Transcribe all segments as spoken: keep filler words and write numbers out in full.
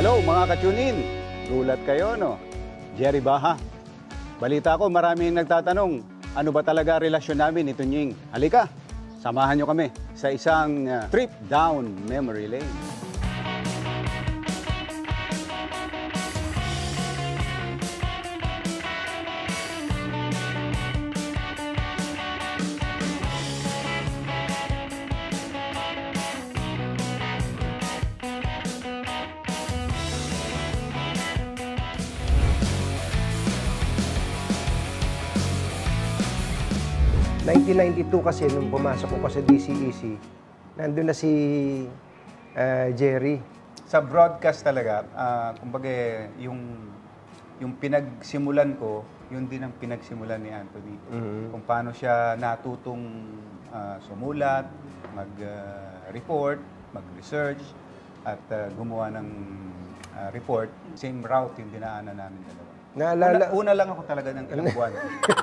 Hello mga katunin! Gulat kayo, no? Jerry Baha. Balita ko, maraming nagtatanong, ano ba talaga relasyon namin ni Tunying? Halika, samahan nyo kami sa isang uh, trip down memory lane. nineteen ninety-two kasi, nung pumasok ko pa sa D C E C, nandun na si uh, Jerry. Sa broadcast talaga, uh, kumbaga yung, yung pinagsimulan ko, yun din ang pinagsimulan ni Anthony. Mm-hmm. Kung paano siya natutong uh, sumulat, mag-report, uh, mag-research, at uh, gumawa ng uh, report. Same route yung dinaanan namin dalawa. Naalala, una, una lang ako talaga ng ilang buwan.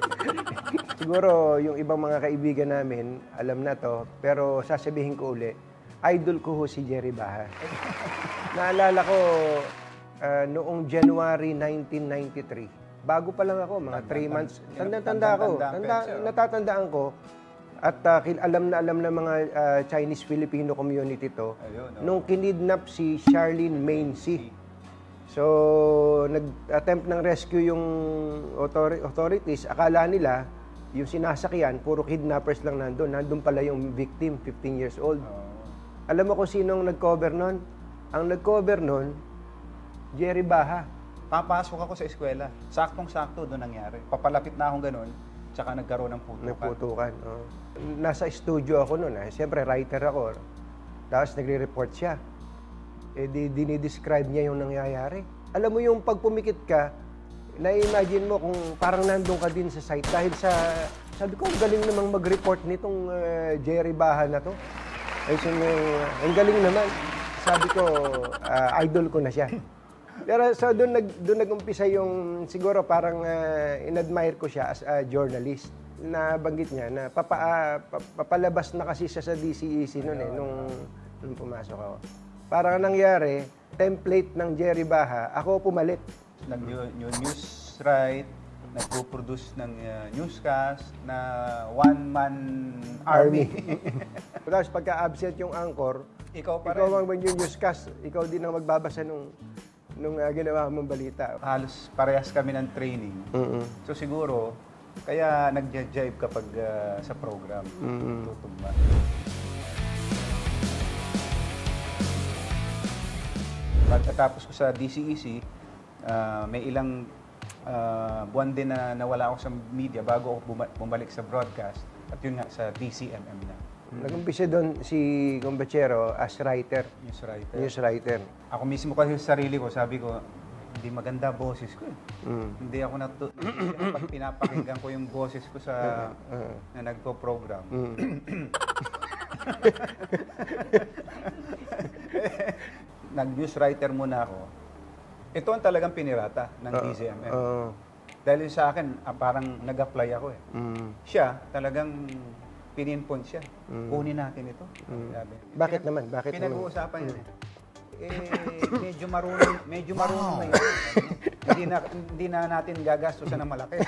Siguro yung ibang mga kaibigan namin, alam na to, pero sasabihin ko uli, idol ko ho si Jerry Baha. Naalala ko uh, noong January nineteen ninety-three. Bago pa lang ako, mga three months. Tanda-tanda ako. Tanda, natatandaan ko. At uh, alam na alam na mga uh, Chinese-Filipino community to. Ayun, no? Nung kinidnap si Charlene Mansy. So, nag-attempt ng rescue yung author authorities. Akala nila, yung sinasakyan, puro kidnappers lang nandun. Nandun pala yung victim, fifteen years old. Oh. Alam mo kung sinong nag-cover nun? Ang nag-cover nun, Jerry Baha. Papasok ako sa eskwela. Saktong-sakto doon nangyari. Papalapit na akong ganun, tsaka nagkaroon ng putukan. Nagputukan, oh. Nasa studio ako nun. Eh. Siyempre, writer ako. Tapos nagre-report siya. Eh, di, dinidescribe niya yung nangyayari. Alam mo yung pag pumikit ka, na-imagine mo kung parang nandun ka din sa site dahil sa, sabi ko, ang galing namang mag-report nitong uh, Jerry Baha na to. Ay, so, uh, ang galing naman. Sabi ko, uh, idol ko na siya. Pero so doon nag doon nag-umpisa yung siguro parang uh, in-admire ko siya as a journalist. Nabanggit niya na papa, uh, papalabas na kasi siya sa D C E C noon eh nung, nung pumasok ako. Parang nangyari, template ng Jerry Baha, ako pumalit. Nag-news write, nagpo-produce ng uh, newscast na one-man army. Tapos pagka-absent yung anchor, ikaw pa ikaw rin. ang yung newscast, ikaw din ang magbabasa nung, nung uh, ginawa mong balita. Halos parehas kami ng training. Mm-hmm. So siguro, kaya nag-jive kapag uh, sa program. Mm-hmm. Tutugma. Pagkatapos ko sa D C E C, uh, may ilang uh, buwan din na nawala ako sa media bago ako bumalik sa broadcast. At yun nga, sa D C M M na. Mm-hmm. Nag-umpisa doon si Gombachero as writer. News writer. News writer. Ako mismo kasi sa sarili ko, sabi ko, hindi maganda boses ko eh. Mm. Hindi ako natu... pag pinapakinggan ko yung boses ko sa... Uh, na nagpo-program. Mm. Nag-news writer muna ako. Ito ang talagang pinirata ng uh, D C M M. Uh, Dahil sa akin, ah, parang nag-apply ako eh. Mm. Siya, talagang pininpoint siya. Mm. Kunin natin ito. Mm. Bakit naman? Bakit Pinag-uusapan naman? Yun eh. Eh, medyo marunong, medyo marunong wow. na yun. hindi, na, hindi na natin gagastusan ng malaki.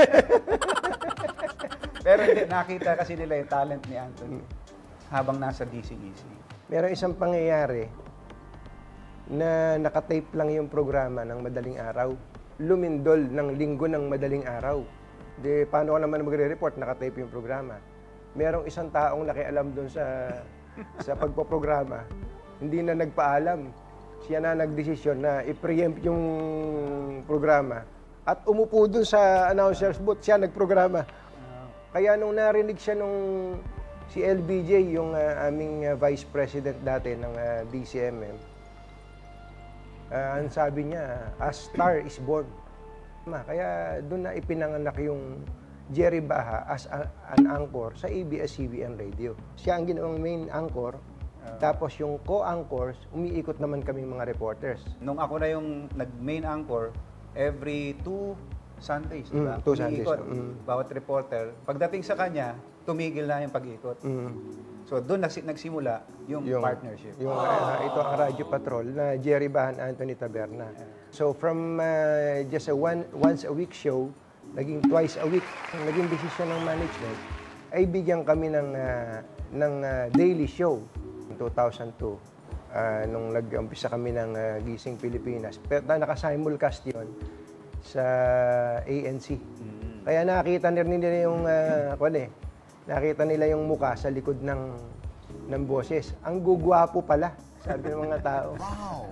Pero hindi, nakita kasi nila yung talent ni Anthony habang nasa D C E C. Meron isang pangyayari na nakatape lang yung programa ng Madaling Araw. Lumindol ng linggo ng Madaling Araw. Di, paano ka naman magre-report, nakatape yung programa. Merong isang taong nakialam doon sa, sa pagpoprograma. Hindi na nagpaalam. Siya na nagdesisyon na i-preempt yung programa. At umupo doon sa announcer's booth, siya nagprograma. Kaya nung narinig siya nung si L B J, yung uh, aming uh, vice president dati ng uh, D C M M, uh, ang sabi niya, a star is born. Kaya doon na ipinanganak yung Jerry Baha as a, an anchor sa A B S C B N Radio. Siya ang ginawang main anchor. Uh, Tapos yung co-anchors, umiikot naman kaming mga reporters. Nung ako na yung nag-main anchor, every two Sundays, di ba? Mm, two Sundays. Mm. Bawat reporter. Pagdating sa kanya, tumigil na yung pag-ikot. Mm. So doon nagsi- nagsimula yung, partnership. Yung, ah, ito ang Radyo Patrol na Jerry Bahan, Anthony Taberna. So from ah, just a one, once a week show, naging twice a week, ang naging decision ng management, ay bigyan kami ng, ah, ng ah, daily show in two thousand two. ah, nung nag-umpisa kami ng ah, Gising Pilipinas. Pero naka-simulcast yun sa A N C. Kaya nakita nila yung, uh, kwan eh, nakita nila yung muka sa likod ng, ng boses. Ang gugwapo pala, sabi ng mga tao. Wow!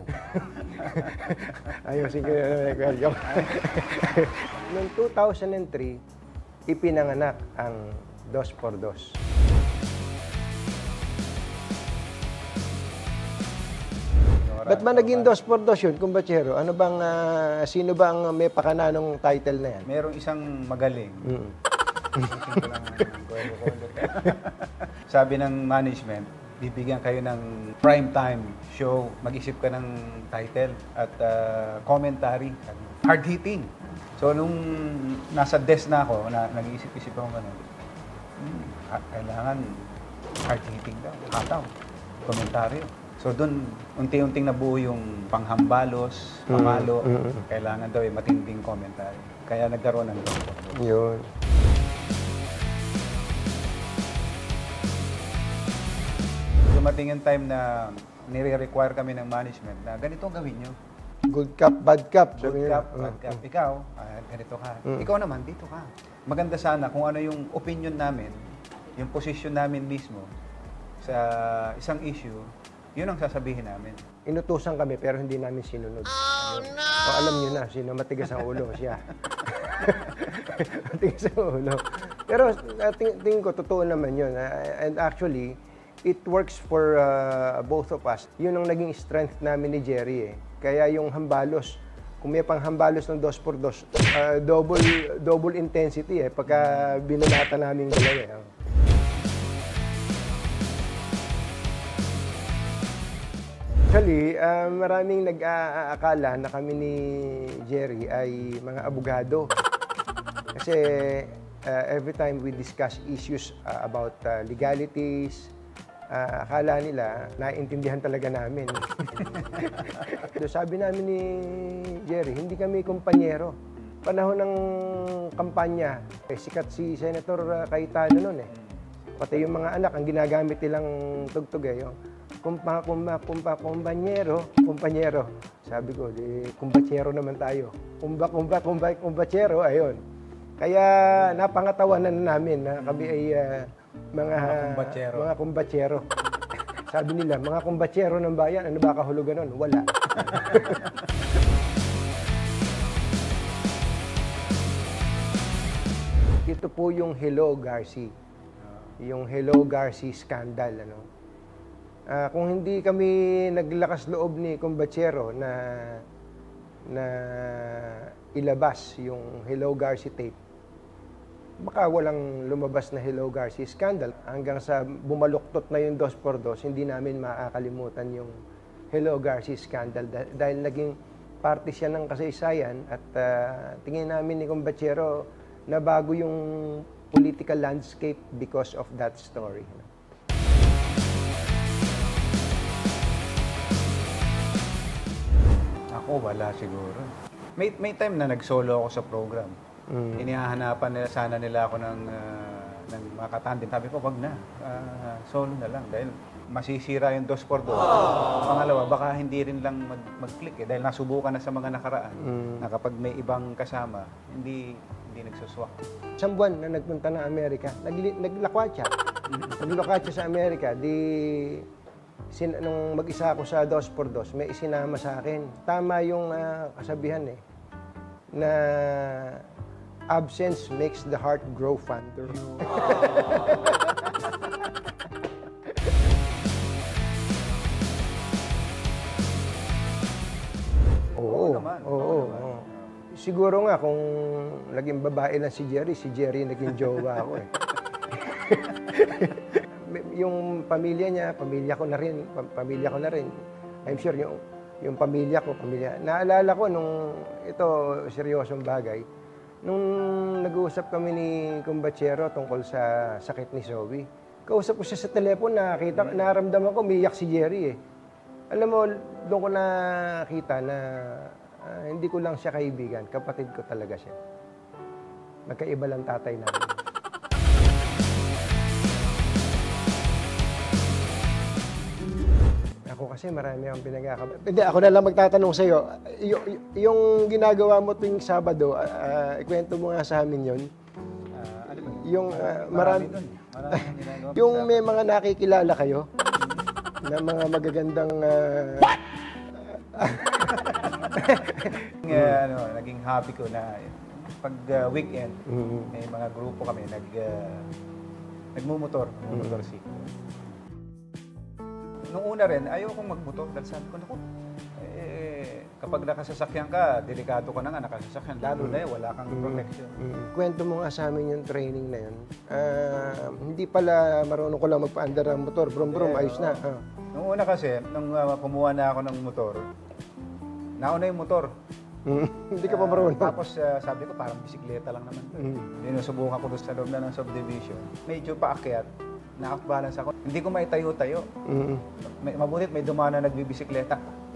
Ayusin ko na yung Noong two thousand three, ipinanganak ang Dos por Dos. Ba't ba naging Dos por Dos yun, kumbachero? Ano bang, ah, sino ba ang may pakananong title na yan? Merong isang magaling. Mm. Sabi ng management, bibigyan kayo ng prime time show. Mag-isip ka ng title at ah, commentary. Hard-hitting. So, nung nasa desk na ako, na, nag-iisip-isip ako gano'n, hmm, ha- kailangan hard-hitting daw, hataw, komentaryo. So, doon, unti-unting nabuo yung panghambalos, pamalo, kailangan daw yung matinding commentary. Kaya nagkaroon ng doktor. Yun. Dumating yung time na nire-require kami ng management na ganito ang gawin nyo. Good cup, bad cup. Good sabi nila. cup, bad cup. Ikaw, ah, ganito ka. Ikaw naman, dito ka. Maganda sana kung ano yung opinion namin, yung position namin mismo sa isang issue, yun ang sasabihin namin. Inutusan kami pero hindi namin sinunod. Oh, no! O, alam niyo na, sino matigas ang ulo, siya. Matigas ang ulo. Pero uh, ting tingin ko, totoo naman yun. Uh, and actually, it works for uh, both of us. Yun ang naging strength namin ni Jerry eh. Kaya yung hambalos, kung may pang hambalos ng dos por dos, uh, double, double intensity eh, pagka binalata namin dalawa eh. Actually, uh, maraming nag-aakala na kami ni Jerry ay mga abogado. Kasi uh, every time we discuss issues uh, about uh, legalities, uh, akala nila, naiintindihan talaga namin. So, sabi namin ni Jerry, hindi kami kumpanyero. Panahon ng kampanya, eh, sikat si Senator uh, Cayetano noon eh. Pati yung mga anak, ang ginagamit nilang tugtog eh. Yung, kumpa, kumpa, kumpa, kumpanyero, kumpanyero. Sabi ko, di, kumpanyero naman tayo. Kumba, kumba, kumba, kumpanyero, ayun. Kaya napangatawanan namin na kami ay uh, mga, Mga kumbatsero. mga kumbatsero. Sabi nila, mga kumbatsero ng bayan, ano ba kahulugan nun? Wala. Ito po yung Hello Garci. Yung Hello Garci scandal. Ano? Uh, kung hindi kami naglakas loob ni Kumbatsero na, na ilabas yung Hello Garci tape, baka walang lumabas na Hello Garci scandal. Hanggang sa bumaluktot na yung dos por dos, hindi namin makakalimutan yung Hello Garci scandal dahil, dahil naging parte siya ng kasaysayan at uh, tingin namin ni Kumbatsero na bago yung political landscape because of that story. Ako, wala siguro. May, may time na nag-solo ako sa program. Mm. Inihahanapan nila, sana nila ako ng, uh, ng mga katandem. Sabi ko, wag na. Uh, solo na lang. Dahil masisira yung dos por dos. Pangalawa, baka hindi rin lang mag, mag-click eh. Dahil nasubukan na sa mga nakaraan mm. na kapag may ibang kasama, hindi hindi nagsuswak. Isang buwan na nagpunta ng Amerika, nagli, naglakwatsa. Naglakwatsa sa Amerika, di... Sin, nung mag-isa ako sa dos por dos, may isinama sa akin. Tama yung uh, kasabihan eh, na absence makes the heart grow fonder. Oo, naman. oo, oo, oo. Siguro nga kung naging babae lang si Jerry, si Jerry naging jowa ako eh. Yung pamilya niya, pamilya ko na rin, pamilya ko na rin. I'm sure yung, yung pamilya ko, pamilya. Naalala ko nung, ito, seryosong bagay, nung nag-uusap kami ni Kumbatsero tungkol sa sakit ni Zoe, Kausap ko siya sa telepono, nakita, naramdaman ko, umiyak si Jerry eh. Alam mo, doon ko nakita na uh, hindi ko lang siya kaibigan, kapatid ko talaga siya. Magkaiba lang tatay namin. Ako kasi marami akong pinagkakabala. Hindi, ako na lang magtatanong sa'yo. Y- y- yung ginagawa mo tuwing Sabado, uh, ikwento mo nga sa amin yun. Ah, ano ba? Yung uh, Marami marami, doon. Marami ang ginagawa. yung may mga nakikilala kayo na mga magagandang uh, Uh, ano, naging hobby ko na pag uh, weekend, Mhm. may mga grupo kami nag uh, nagmumotor, nagmumotorsiklo. Nung una rin, ayaw kong magmotor dahil sabi ko, naku, eh, kapag nakasasakyan ka, delikado ka na nga nakasasakyan, lalo na yun, wala kang protection. Mm. Kwento mo nga sa amin yung training na yun. Ah, hindi pala marunong ko lang magpaandar ng motor. Brum brum, Yeah, ayos na. oo. Ah. Nung una kasi, nung uh, kumuha na ako ng motor, nauna yung motor. Mm. Hindi ka pa marunong. Tapos uh, sabi ko, parang bisikleta lang naman. Mm. Sinusubukan ko doon sa loob na ng subdivision. Medyo paakyat, na-off-balance ako. Hindi ko maitayo-tayo. Mm. May, mabutit may dumana nagbibisikleta.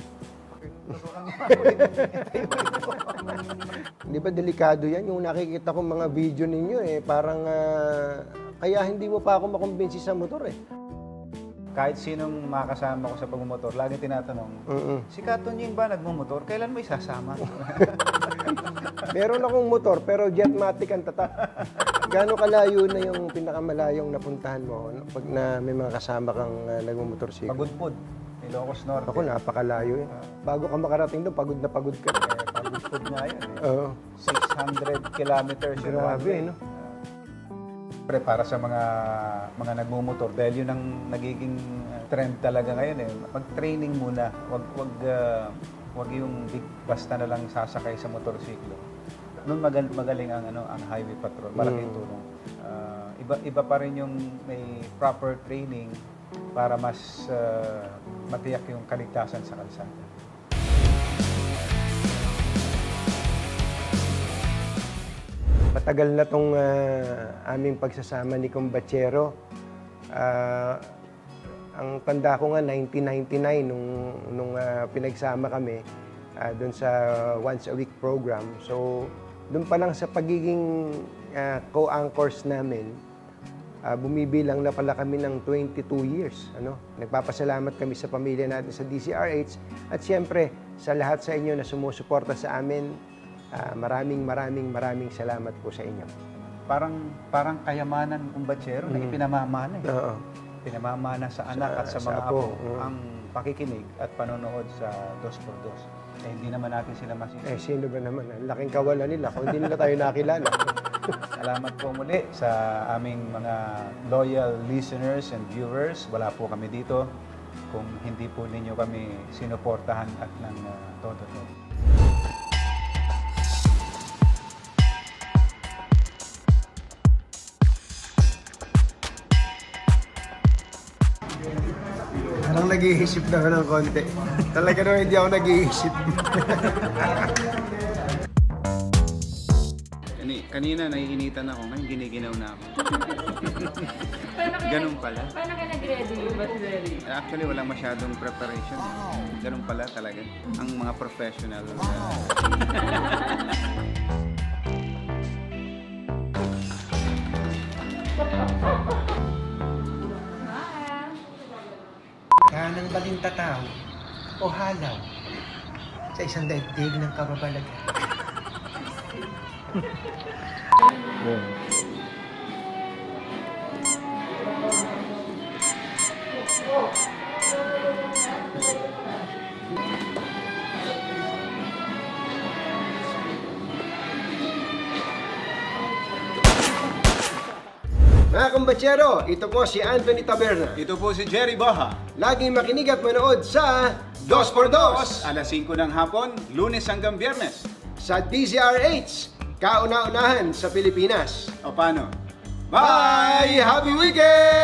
Di ba delikado yan? Yung nakikita ko mga video ninyo eh, parang ah, kaya hindi mo pa ako makumbinsi sa motor eh. Kahit sinong makasama ko sa pagmumotor, lagi tinatanong, Mm-mm. si Katunying ba nagmumotor? Kailan mo isasama? Meron akong motor pero jetmatic ang tatak. Gaano kalayo na yung pinakamalayong napuntahan mo no? Pag na may mga kasama kang uh, nagmumotorsiklo? Pagudpud, Ilocos Norte. Ako napakalayo eh. Bago ka makarating doon, pagod na pagod ka. Eh, pagudpud nga yun. Eh. Oo. six hundred kilometers. yung one Grabe, way. no? Pre, para sa mga mga nagmumotor, dahil yun ang nagiging uh, trend talaga ngayon eh. Mag-training muna. Wag wag uh, wag yung big basta na lang sasakay sa motorsiklo. Noon magal magaling ang ano ang highway patrol, malaking Mm. tulong. Uh, iba iba pa rin yung may proper training para mas uh, matiyak yung kaligtasan sa kalsada. Matagal na tong ah, aming pagsasama ni Kumbachero. Ah, ang tanda ko nga nineteen ninety-nine nung nung ah, pinagsama kami ah, doon sa once a week program. So doon pa lang sa pagiging ah, co-anchors namin, ah, bumibilang na pala kami ng twenty-two years. Ano? Nagpapasalamat kami sa pamilya natin sa D C R H at siyempre sa lahat sa inyo na sumusuporta sa amin. Ah, maraming maraming maraming salamat po sa inyo. Parang parang kayamanan ng kumbatsero na ipinamamana eh. Oo. Pinamamana sa anak Sa- at sa sa mga apo, apo mm. ang pakikinig at panonood sa Dos por Dos. Eh, hindi naman natin sila masisi. Eh, sino ba naman? Ang laking kawalan nila kung hindi nila tayo nakilala. Salamat po muli sa aming mga loyal listeners and viewers. Wala po kami dito kung hindi po ninyo kami sinuportahan at ng uh, todo-todo. Parang nag-iisip na ako ng konti. Talaga naman hindi ako nag-iisip. Kanina naiinitan ako, ngayon giniginaw na ako. Ganun pala. Paano ka nag-ready? Ba't ready? Actually, walang masyadong preparation. Ganun pala talaga. Ang mga professional. Kanang balintataw o halaw sa isang daigdig ng kababalagan. Mga kumbatsero, ito po si Anthony Taberna. Ito po si Jerry Baha. Laging makinig at manood sa Dos por Dos Alas singko ng hapon, Lunes hanggang Biyernes. sa D Z R H, kauna-unahan sa Pilipinas. O paano? Bye! Happy weekend!